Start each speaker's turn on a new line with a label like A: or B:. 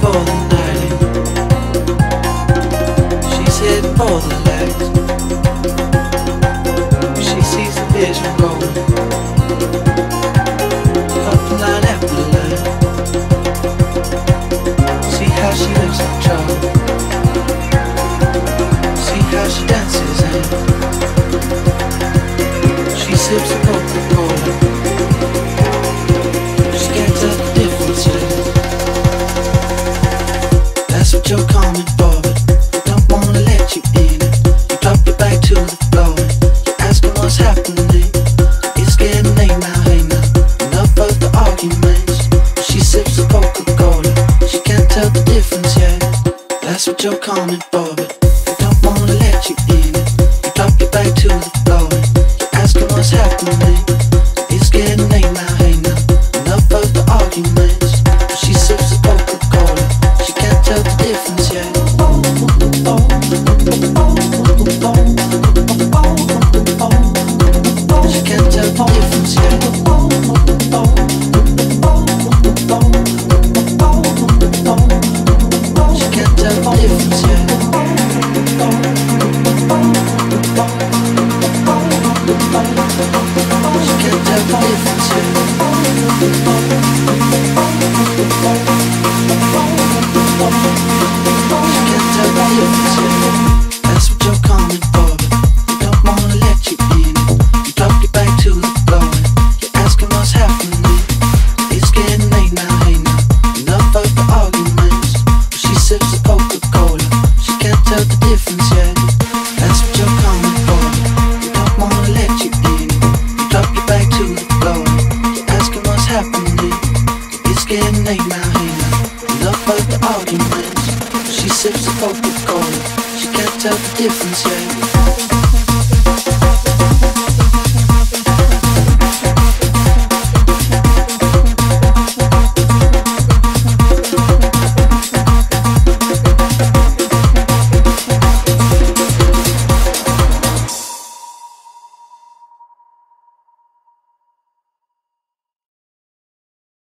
A: for the night. She's heading for the lights. She sees the vision rolling up the line after the line. See how she lives in trouble. See how she dances and she sips a Coca-Cola. She can't tell the difference yet. That's what you're coming for, but they don't wanna let you in it. You drop your back to the floor and you're asking what's happening. It's getting late now, hey now. Enough of the arguments. She sips a Coca-Cola. She can't tell the difference yet. That's what you're coming for, but they don't wanna let you in it. You drop your back to the floor and you're asking what's happening. It's getting late now, hey now. Enough of the arguments. She sips a Coca-Cola. She can't tell the difference yet. She can't tell the difference yet. She can't tell the difference yet. She can't tell the difference yet. She can't tell the difference yet. That's what you're coming for, but they don't wanna let you in it. You drop your back to the floor and you're asking what's happening. It's getting late now, hey now. Enough of the arguments. She sips a Coca-Cola. She can't tell the difference yet. That's what you're coming for, but they don't wanna let you in it. You drop your back to the floor and you're asking what's happening. It's getting late now, hey now. Enough of the arguments. She sips a Coca-Cola. She can't tell the difference yet.